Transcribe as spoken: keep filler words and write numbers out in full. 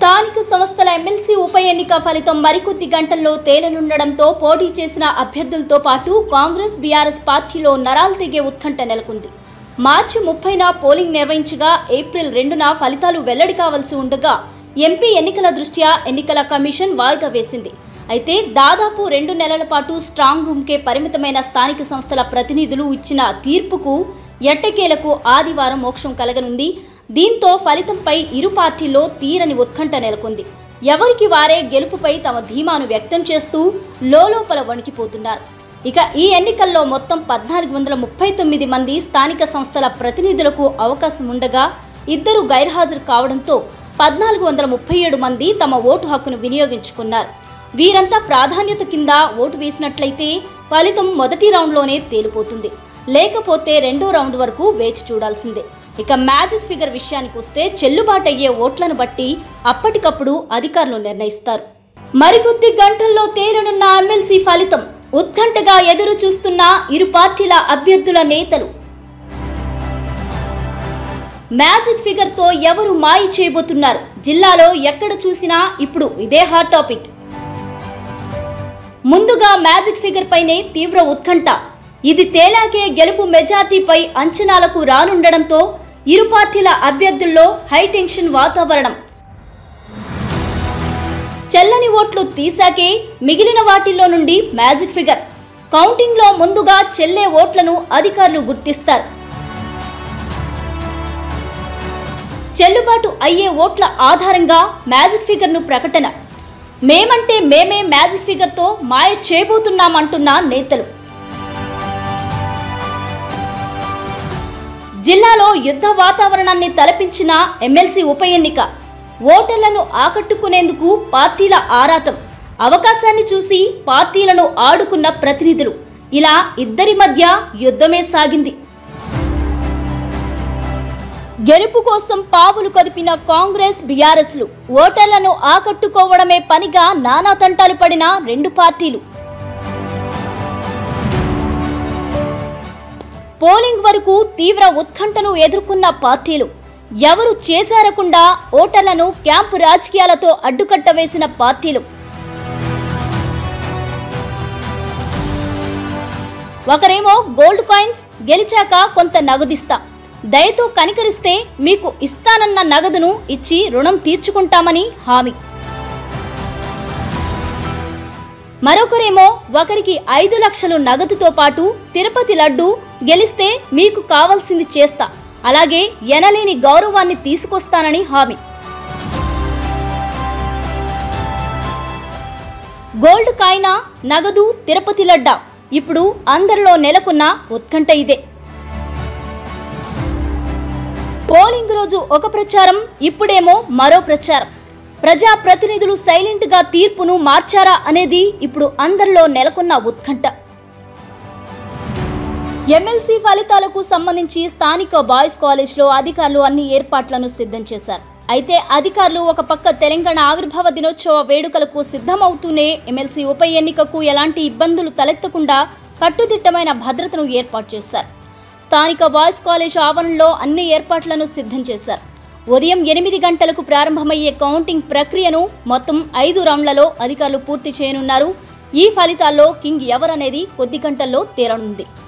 స్థానిక సంస్థల ఎమ్మెల్సీ ఉప ఎన్నిక ఫలితం మరికొద్ది గంటల్లో తేలనుండడంతో పోటీ చేసిన అభ్యర్థులతో పాటు కాంగ్రెస్ బీఆర్ఎస్ పార్టీలో నరాలు తెగే ఉత్కంఠ నెలకొంది. మార్చి ముప్పైన పోలింగ్ నిర్వహించగా ఏప్రిల్ రెండున ఫలితాలు వెల్లడి కావాల్సి ఉండగా ఎంపీ ఎన్నికల దృష్ట్యా ఎన్నికల కమిషన్ వాయిదా వేసింది. అయితే దాదాపు రెండు నెలల పాటు స్ట్రాంగ్ రూమ్కే పరిమితమైన స్థానిక సంస్థల ప్రతినిధులు ఇచ్చిన తీర్పుకు ఎట్టకేలకు ఆదివారం మోక్షం కలగనుంది. దీంతో ఫలితంపై ఇరు పార్టీల్లో తీరని ఉత్కంఠ నెలకొంది. ఎవరికి వారే గెలుపుపై తమ ధీమాను వ్యక్తం చేస్తూ లోలోపల వణికిపోతున్నారు. ఇక ఈ ఎన్నికల్లో మొత్తం పద్నాలుగు వందల ముప్పై తొమ్మిది మంది స్థానిక సంస్థల ప్రతినిధులకు అవకాశం ఉండగా ఇద్దరు గైర్హాజరు కావడంతో పద్నాలుగు వందల ముప్పై ఏడు మంది తమ ఓటు హక్కును వినియోగించుకున్నారు. వీరంతా ప్రాధాన్యత కింద ఓటు వేసినట్లయితే ఫలితం మొదటి రౌండ్లోనే తేలిపోతుంది, లేకపోతే రెండో రౌండ్ వరకు వేచి చూడాల్సిందే. ఇక మ్యాజిక్ ఫిగర్ విషయానికి వస్తే చెల్లుబాటు అయ్యే ఓట్లను బట్టి అప్పటికప్పుడు అధికారులు నిర్ణయిస్తారు. మరికొద్ది గంటల్లో తేలనున్న ఎమ్మెల్సీ ఫలితం ఉత్కంఠగా ఎదురు చూస్తున్న ఇరు పార్టీల అభ్యర్థుల నేతలు. మ్యాజిక్ ఫిగర్ తో ఎవరు మాయ చేయబోతున్నారు? జిల్లాలో ఎక్కడ చూసినా ఇప్పుడు ఇదే హాట్ టాపిక్. ముందుగా మ్యాజిక్ ఫిగర్ పైనే తీవ్ర ఉత్కంఠ. ఇది తేలాకే గెలుపు మెజార్టీపై అంచనాలకు రానుండడంతో ఇరు పార్టీల అభ్యర్థుల్లో హై టెన్షన్ వాతావరణం. చెల్లని ఓట్లు తీసాకే మిగిలిన వాటిల్లో నుండి మ్యాజిక్ ఫిగర్ కౌంటింగ్లో ముందుగా చెల్లే ఓట్లను అధికారులు గుర్తిస్తారు. చెల్లుబాటు అయ్యే ఓట్ల ఆధారంగా మ్యాజిక్ ఫిగర్ను ప్రకటన. మేమంటే మేమే మ్యాజిక్ ఫిగర్తో మాయ చేయబోతున్నామంటున్న నేతలు. జిల్లాలో యుద్ధ వాతావరణాన్ని తలపించిన ఎమ్మెల్సీ ఉప ఎన్నిక. ఓటర్లను ఆకట్టుకునేందుకు పార్టీల ఆరాటం. అవకాశాన్ని చూసి పార్టీలను ఆడుకున్న ప్రతినిధులు. ఇలా ఇద్దరి మధ్య యుద్ధమే సాగింది. గెలుపు కోసం పావులు కదిపిన కాంగ్రెస్ బీఆర్ఎస్లు ఓటర్లను ఆకట్టుకోవడమే పనిగా నానా తంటాలు పడిన రెండు పార్టీలు. పోలింగ్ వరకు తీవ్ర ఉత్కంఠను ఎదుర్కొన్న పార్టీలు. ఎవరు చేజారకుండా ఓటర్లను క్యాంపు రాజకీయాలతో అడ్డుకట్ట వేసిన పార్టీలు. ఒకరేమో గోల్డ్ కాయిన్స్ గెలిచాక కొంత నగదిస్తా, దయతో కనికరిస్తే మీకు ఇస్తానన్న నగదును ఇచ్చి రుణం తీర్చుకుంటామని హామీ. మరొకరేమో ఒకరికి ఐదు లక్షలు నగదుతో పాటు తిరుపతి లడ్డు గెలిస్తే మీకు కావాల్సింది చేస్తా, అలాగే ఎనలేని గౌరవాన్ని తీసుకొస్తానని హామీ. గోల్డ్ కాయినా, నగదు, తిరుపతి లడ్డా, ఇప్పుడు అందరిలో నెలకొన్న ఉత్కంఠ ఇదే. పోలింగ్ రోజు ఒక ప్రచారం, ఇప్పుడేమో మరో ప్రచారం. ప్రజా ప్రతినిధులు సైలెంట్ గా తీర్పును మార్చారా అనేది ఇప్పుడు అందరిలో నెలకొన్న ఉత్కంఠ. ఎమ్మెల్సీ ఫలితాలకు సంబంధించి స్థానిక బాయ్స్ కాలేజ్లో అధికారులు అన్ని ఏర్పాట్లను సిద్ధం చేశారు. అయితే అధికారులు ఒక పక్క తెలంగాణ ఆవిర్భావ దినోత్సవ వేడుకలకు సిద్ధమవుతూనే ఎమ్మెల్సీ ఉప ఎన్నికకు ఎలాంటి ఇబ్బందులు తలెత్తకుండా కట్టుదిట్టమైన భద్రతను ఏర్పాటు చేశారు. స్థానిక బాయ్స్ కాలేజ్ ఆవరణలో అన్ని ఏర్పాట్లను సిద్ధం చేశారు. ఉదయం ఎనిమిది గంటలకు ప్రారంభమయ్యే కౌంటింగ్ ప్రక్రియను మొత్తం ఐదు రౌండ్లలో అధికారులు పూర్తి చేయనున్నారు. ఈ ఫలితాల్లో కింగ్ ఎవరనేది కొద్ది గంటల్లో తేలనుంది.